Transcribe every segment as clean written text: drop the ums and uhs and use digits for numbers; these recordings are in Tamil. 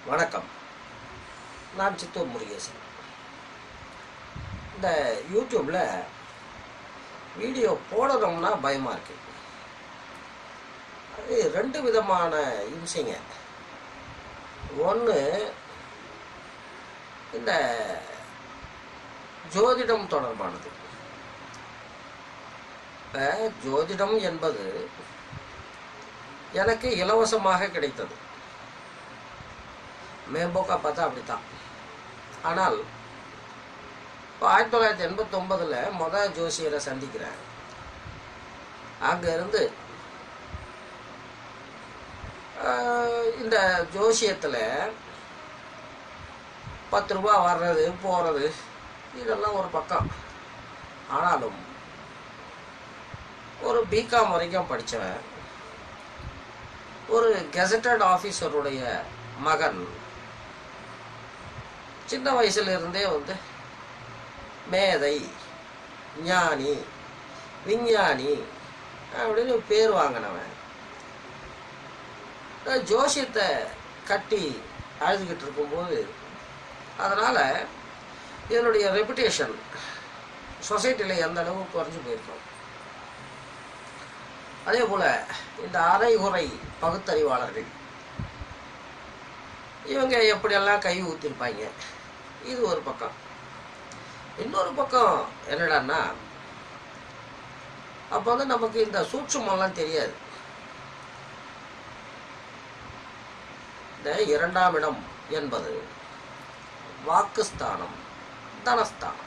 வணக்கம். நான் சித்தூர் முருகேசன். இந்த யூடியூப்பில் வீடியோ போடணும்னா பயமாக இருக்குது. அது ரெண்டு விதமான இம்சைங்க. ஒன்று, இந்த ஜோதிடம் தொடர்பானது. இப்போ ஜோதிடம் என்பது எனக்கு இலவசமாக கிடைத்தது. மேம்போக்கா பார்த்தா அப்படித்தான். ஆனால் இப்போ 1989 ஜோசியரை சந்திக்கிறேன். அங்கேருந்து இந்த ஜோசியத்தில் 10 ரூபா வர்றது போகிறது இதெல்லாம் ஒரு பக்கம். ஆனாலும் ஒரு பிகாம் வரைக்கும் படித்தவன், ஒரு கெசட்டட் ஆஃபீஸருடைய மகன், சின்ன வயசுலேருந்தே மேதை, ஞானி, விஞ்ஞானி அப்படின்னு பேர் வாங்கினவன் ஜோசியத்தை கட்டி அழுதுகிட்டு இருக்கும்போது, அதனால் இதனுடைய ரெப்புடேஷன் சொசைட்டியில் எந்த அளவுக்கு குறைஞ்சி போயிருக்கும். அதே போல் இந்த அரைகுறை பகுத்தறிவாளர்கள் இவங்க எப்படியெல்லாம் கை ஊற்றிருப்பாங்க. இது ஒரு பக்கம். இன்னொரு பக்கம் என்னடான்னா, அப்போ நமக்கு இந்த சூட்சுமெல்லாம் தெரியாது. இந்த 2ஆம் இடம் என்பது வாக்குஸ்தானம், தனஸ்தானம்.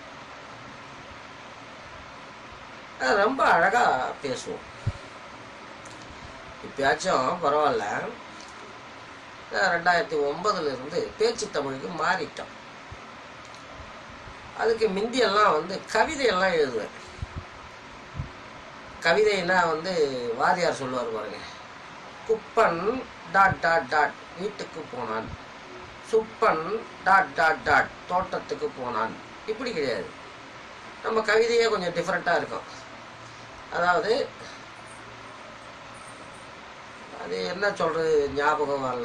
ரொம்ப அழகாக பேசுவோம். இப்பயாச்சும் பரவாயில்ல, 2009 பேச்சு தமிழுக்கு மாறிட்டோம். அதுக்கு முந்தியெல்லாம் கவிதையெல்லாம் எழுதுவேன். கவிதைன்னா வாரியார் சொல்லுவார் பாருங்க, குப்பன் ... வீட்டுக்கு போனான், சுப்பன் ... தோட்டத்துக்கு போனான். இப்படி கிடையாது. நம்ம கவிதையே கொஞ்சம் டிஃப்ரெண்ட்டாக இருக்கும். அதாவது அது என்ன சொல்கிறது ஞாபகம் வரல.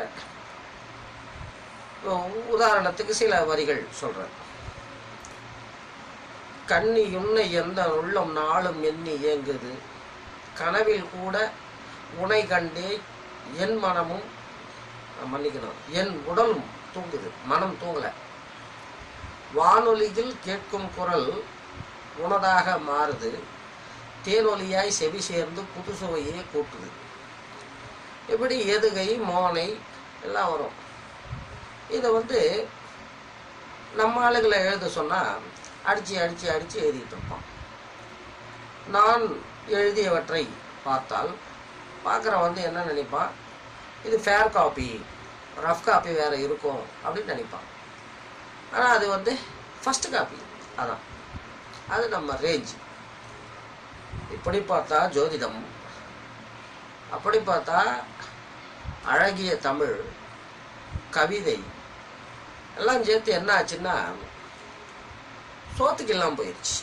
உதாரணத்துக்கு சில வரிகள் சொல்கிறேன். கண்ணி உன்னை எந்த உள்ளம் நாளும் எண்ணி இயங்குது, கனவில் கூட உனை கண்டே என் மனமும் மன்னிக்கணும் என் உடலும் தூங்குது, மனம் தூங்கலை. வானொலியில் கேட்கும் குரல் உனதாக மாறுது, தேனொலியாய் செவி சேர்ந்து புது சுவையே கூட்டுது. இப்படி எதுகை மோனை எல்லாம் வரும். இதை நம்ம ஆளுகளை எழுத சொன்னால் அடித்து எழுதிட்டு இருப்பான். நான் எழுதியவற்றை பார்த்தால் பார்க்குறவன் என்ன நினைப்பான், இது ஃபேர் காப்பி, ரஃப் காப்பி வேறு இருக்கும் அப்படின்னு நினைப்பான். ஆனால் அது ஃபஸ்ட்டு காப்பி. அதான் அது நம்ம ரேஞ்ச். இப்படி பார்த்தா ஜோதிடம், அப்படி பார்த்தா அழகிய தமிழ், கவிதை எல்லாம் சேர்த்து என்ன ஆச்சுன்னா சோத்துக்கு எல்லாம் போயிடுச்சு.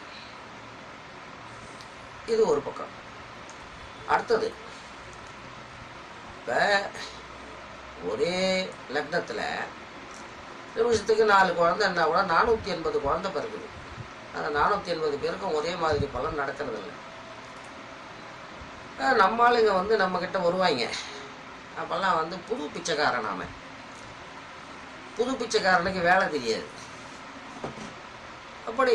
இது ஒரு பக்கம். அடுத்தது, இப்போ ஒரே லக்னத்தில் நிமிஷத்துக்கு 4 குழந்தைன்னா கூட 480 குழந்தை பிறகுது. அந்த 480 பேருக்கும் ஒரே மாதிரி பலன் நடக்கிறதில்ல. நம்ம ஆளுங்க நம்மக்கிட்ட வருவாங்க. அப்போல்லாம் புது பிச்சைக்காரன். நாம புது பிச்சைக்காரனுக்கு வேலை தெரியாது. அப்படி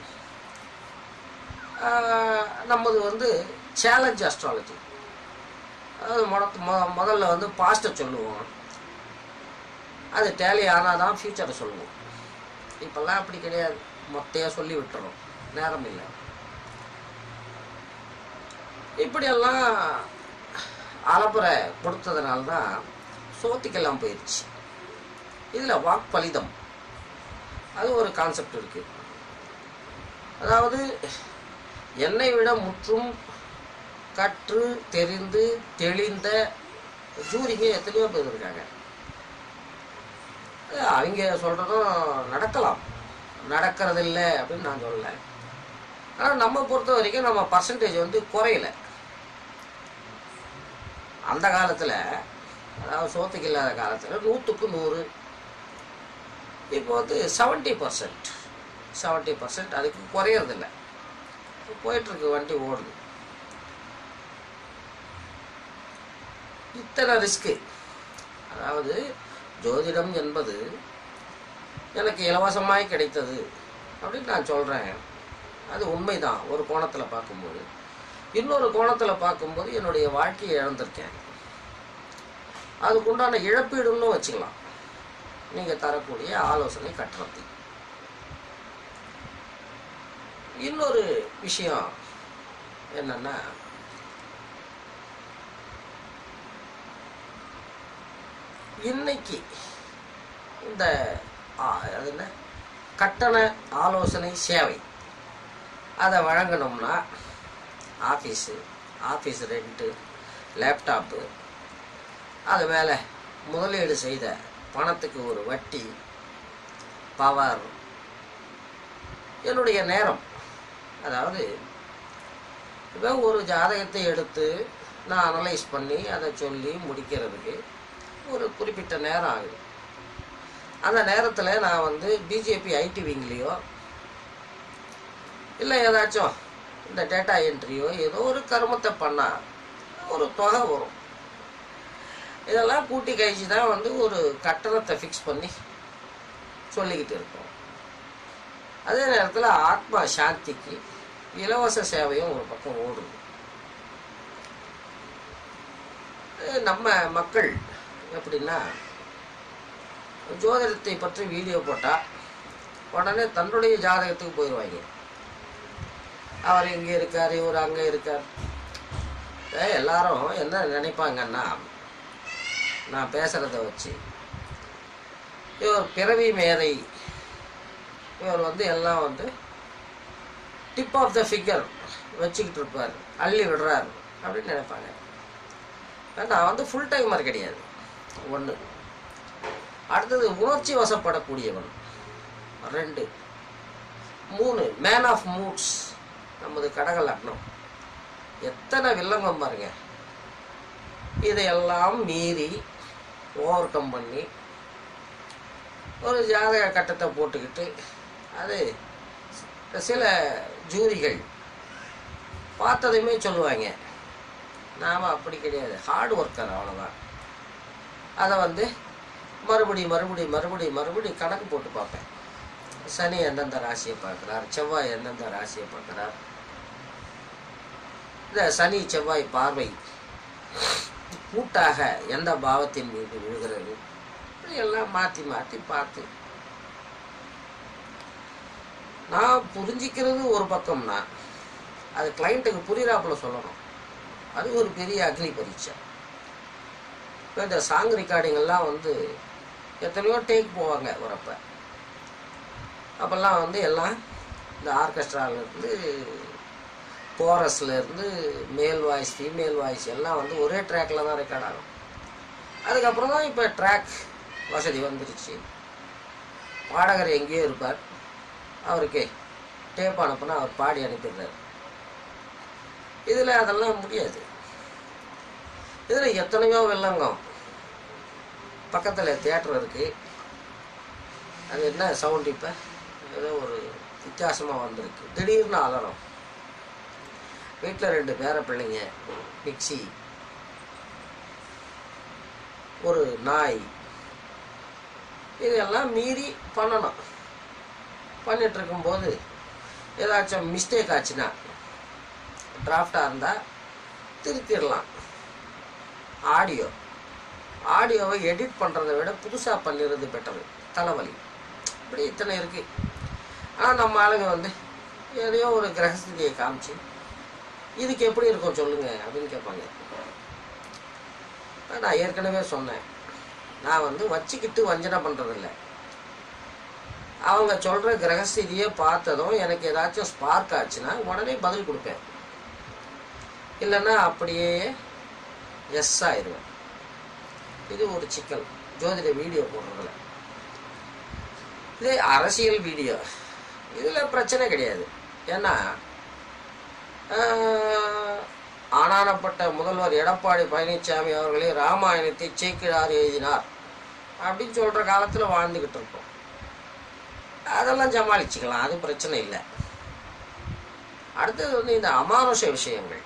நம்மது சேலஞ்ச் அஸ்ட்ராலஜி. அதாவது முதல்ல பாஸ்ட்டை சொல்லுவோம், அது டேலி ஆனால் தான் ஃப்யூச்சரை சொல்லுவோம். இப்போல்லாம் அப்படி கிடையாது, மொத்தையாக சொல்லி விட்டுறோம், நேரம் இல்லை. இப்படியெல்லாம் அலப்புரை கொடுத்ததுனால தான் சோத்துக்கெல்லாம் போயிடுச்சு. இதில் வாக்பலிதம் அது ஒரு கான்செப்ட் இருக்குது. அதாவது என்னை விட முற்றும் கற்று தெரிந்து தெளிந்த ஜூரிங்க எத்தனையோ பேர் இருக்காங்க. அவங்க சொல்கிறதும் நடக்கலாம், நடக்கிறதில்லை அப்படின்னு நான் சொல்லலை. ஆனால் நம்ம பொறுத்த வரைக்கும் நம்ம பர்சன்டேஜ் குறையலை. அந்த காலத்தில் அதாவது சோத்துக்கு இல்லாத காலத்தில் 100க்கு 100. இப்போ வந்து 70% அதுக்கு குறையறதில்லை. போயிட்டுருக்கு, வண்டி ஓடுது. இத்தனை ரிஸ்க்கு. அதாவது ஜோதிடம் என்பது எனக்கு இலவசமாய் கிடைத்தது அப்படின்னு நான் சொல்கிறேன். அது உண்மைதான் ஒரு கோணத்தில் பார்க்கும்போது. இன்னொரு கோணத்தில் பார்க்கும்போது என்னுடைய வாழ்க்கையை இழந்திருக்கேன். அதுக்குண்டான இழப்பீடுன்னு வச்சுக்கலாம், நீங்கள் தரக்கூடிய ஆலோசனை கட்டணத்தை. இன்னொரு விஷயம் என்னன்னா, இன்னைக்கு இந்த அது என்ன கட்டண ஆலோசனை சேவை அதை வழங்கணும்னா ஆஃபீஸ் ரெண்ட்டு, லேப்டாப்பு, அது மேலே முதலீடு செய்த பணத்துக்கு ஒரு வட்டி, பவர், என்னுடைய நேரம். அதாவது இப்போ ஒரு ஜாதகத்தை எடுத்து நான் அனலைஸ் பண்ணி அதை சொல்லி முடிக்கிறதுக்கு ஒரு குறிப்பிட்ட நேரம் ஆகுது. அந்த நேரத்தில் நான் வந்து பிஜேபி ஐடி விங்லேயோ இல்லை ஏதாச்சும் இந்த டேட்டா என்ட்ரியோ ஏதோ ஒரு கருமத்தை பண்ணால் ஒரு தொகை வரும். இதெல்லாம் கூட்டி கழிச்சு தான் வந்து ஒரு கட்டணத்தை ஃபிக்ஸ் பண்ணி சொல்லிக்கிட்டு இருக்கோம். அதே நேரத்தில் ஆத்மா சாந்திக்கு இலவச சேவையும் ஒரு பக்கம் ஓடுது. நம்ம மக்கள் எப்படின்னா, ஜோதிடத்தை பற்றி வீடியோ போட்டால் உடனே தன்னுடைய ஜாதகத்துக்கு போயிடுவாங்க. அவர் இங்கே இருக்கார், இவர் அங்கே இருக்கார். எல்லாரும் என்ன நினைப்பாங்கன்னா, நான் பேசுகிறத வச்சு இவர் பிறவி மேதை, இவர் வந்து எல்லாம் வந்து டிப் ஆஃப் த ஃபிகர் வச்சுக்கிட்டு இருப்பார், அள்ளி விடுறார் அப்படின்னு நினைப்பாங்க. நான் வந்து ஃபுல் டைமர் கிடையாது, ஒன்று. அடுத்தது உணர்ச்சி வசப்படக்கூடியவன், 2. 3 மேன் ஆஃப் மூட்ஸ். நமது கடக லக்னம் எத்தனை வில்லங்கம் பாருங்க. இதையெல்லாம் மீறி ஓவர் கம் பண்ணி ஒரு ஜாதக கட்டத்தை போட்டுக்கிட்டு, அது சில ஜூரிகள் பார்த்ததையுமே சொல்லுவாங்க, நாம் அப்படி கிடையாது, ஹார்ட் ஒர்க்கர், அவ்வளோதான். அதை வந்து மறுபடி கணக்கு போட்டு பார்ப்பேன். சனி எந்தெந்த ராசியை பார்க்குறார், செவ்வாய் எந்தெந்த ராசியை பார்க்குறார், இந்த சனி செவ்வாய் பார்வை கூட்டாக எந்த பாவத்தின் மீது விழுகிறது, எல்லாம் மாற்றி பார்த்து நான் புரிஞ்சிக்கிறது ஒரு பக்கம்னா, அது கிளைண்ட்டுக்கு புரிகிறாப்புல சொல்லணும். அது ஒரு பெரிய அக்னி பரீட்சை. இப்போ இந்த சாங் ரெக்கார்டிங்கெல்லாம் வந்து எத்தனையோ டேக் போவாங்க வரப்ப. அப்போல்லாம் வந்து எல்லாம் இந்த ஆர்கெஸ்ட்ராவிலேருந்து, கோரஸ்லேருந்து, மேல் வாய்ஸ், ஃபீமேல் வாய்ஸ் எல்லாம் வந்து ஒரே ட்ராக்கில் தான் ரெக்கார்ட் ஆகும். அதுக்கப்புறம் தான் இப்போ ட்ராக் வசதி வந்துருச்சு. பாடகர் எங்கேயோ இருப்பார், அவருக்கு டேப் அனுப்புனா அவர் பாடி அனுப்பிடுறார். இதில் அதெல்லாம் முடியாது. இதில் எத்தனையோ வெள்ளங்கம். பக்கத்தில் தியேட்டர் இருக்குது, அது என்ன சவுண்ட் இப்போ ஏதோ ஒரு வித்தியாசமாக வந்திருக்கு. திடீர்னு அலறம். வீட்டில் 2 பேர பிள்ளைங்க, மிக்சி, ஒரு நாய், இதெல்லாம் மீறி பண்ணணும். பண்ணிகிட்ருக்கும்போது ஏதாச்சும் மிஸ்டேக் ஆச்சுன்னா, டிராஃப்டாக இருந்தால் திருத்திடலாம். ஆடியோவை எடிட் பண்ணுறதை விட புதுசாக பண்ணிடுறது பெட்டரு, தலைவலி. இப்படி இத்தனை இருக்குது. ஆனால் நம்ம ஆளுங்க வந்து எதையோ ஒரு கிரகஸ்திதியை காமிச்சு இதுக்கு எப்படி இருக்கும் சொல்லுங்கள் அப்படின்னு கேட்பாங்க. நான் ஏற்கனவே சொன்னேன், நான் வந்து வச்சுக்கிட்டு வஞ்சனை பண்ணுறதில்ல. அவங்க சொல்கிற கிரகஸ்திதியை பார்த்ததும் எனக்கு ஏதாச்சும் ஸ்பார்க் ஆச்சுன்னா உடனே பதில் கொடுப்பேன். இல்லைன்னா அப்படியே எஸ் ஆயிடுவேன். இது ஒரு சிக்கல் ஜோதிட வீடியோ போடுறதுல. இதே அரசியல் வீடியோ, இதில் பிரச்சனை கிடையாது. ஏன்னா ஆனானப்பட்ட முதல்வர் எடப்பாடி பழனிசாமி அவர்களே ராமாயணத்தை சேக்கிழார் எழுதினார் அப்படின்னு சொல்கிற காலத்தில் வாழ்ந்துக்கிட்டு இருக்கோம். அதெல்லாம் சமாளிச்சுக்கலாம், அது பிரச்சனை இல்லை. அடுத்தது வந்து இந்த அமானுஷ விஷயங்கள்.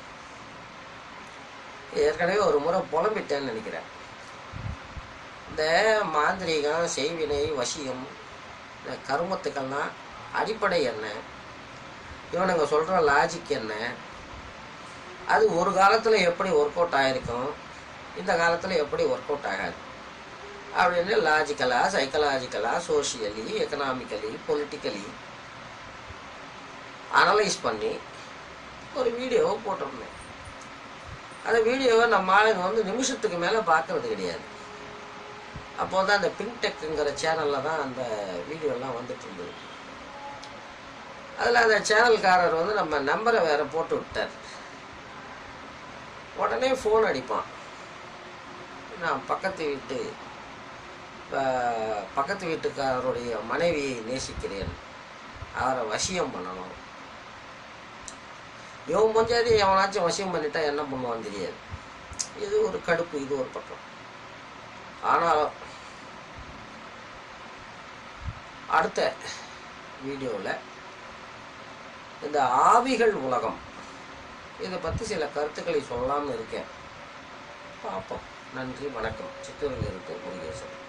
ஏற்கனவே ஒரு முறை புலம்பிட்டேன்னு நினைக்கிறேன். இந்த மாந்திரீகம், செய்வினை, வசியம், இந்த கருமத்துக்கெல்லாம் அடிப்படை என்ன, இவனுங்க சொல்கிற லாஜிக் என்ன, அது ஒரு காலத்தில் எப்படி ஒர்க் அவுட் ஆகிருக்கும், இந்த காலத்தில் எப்படி ஒர்க் அவுட் ஆகாது அப்படின்னு லாஜிக்கலாக, சைக்கலாஜிக்கலாக, சோஷியலி, எக்கனாமிக்கலி, பொலிட்டிக்கலி அனலைஸ் பண்ணி ஒரு வீடியோவை போட்டிருந்தேன். அந்த வீடியோவை நம்ம ஆளுங்க வந்து நிமிஷத்துக்கு மேலே பார்க்கறது கிடையாது. அப்போ தான் அந்த பின்டெக்குங்கிற சேனலில் தான் அந்த வீடியோலாம் வந்துட்டு இருந்தது. அதில் அந்த சேனல்காரர் வந்து நம்ம நம்பரை வேறு போட்டு விட்டார். உடனே ஃபோன் அடிப்பான், நான் பக்கத்து வீட்டுக்காரருடைய மனைவியை நேசிக்கிறேன், அவரை வசியம் பண்ணணும். இவன் கொஞ்சாதி எவனாச்சும் வசியம் பண்ணிட்டா என்ன பண்ணுவான்னு தெரியாது. இது ஒரு கடுப்பு, இது ஒரு பக்கம். ஆனாலும் அடுத்த வீடியோவில் இந்த ஆவிகள் உலகம் இதை பற்றி சில கருத்துக்களை சொல்லலாம்னு இருக்கேன். பார்ப்போம். நன்றி, வணக்கம். சித்தூரில் இருக்கு முருகேசன்.